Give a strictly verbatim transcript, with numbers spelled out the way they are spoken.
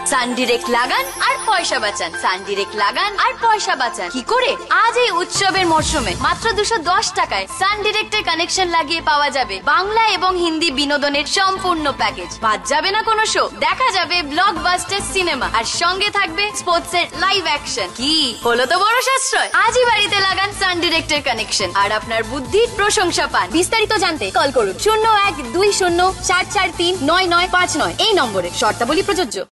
সান direct লাগান আর পয়সা বাঁচান। সান ডিরেক্ট লাগান আর পয়সা বাঁচান কি করে? আজ এই উৎসবের মরশুমে মাত্র দুশো দশ টাকায় সান ডিরেক্টের কানেকশন লাগিয়ে পাওয়া যাবে বাংলা এবং হিন্দি বিনোদনের সম্পূর্ণ প্যাকেজ। বাদ যাবে না কোনো শো, দেখা যাবে ব্লকবাস্টার সিনেমা, আর সঙ্গে থাকবে স্পোর্টস এর লাইভ অ্যাকশন। কি হলো তো বড় সাশ্রয়! আজই বাড়িতে লাগান সান ডিরেক্টের কানেকশন আর আপনার বুদ্ধির প্রশংসা পান। বিস্তারিত জানতে কল করুন শূন্য এক দুই শূন্য চার চার তিন নয় নয় পাঁচ নয় এই নম্বরে। শর্তাবলী প্রযোজ্য।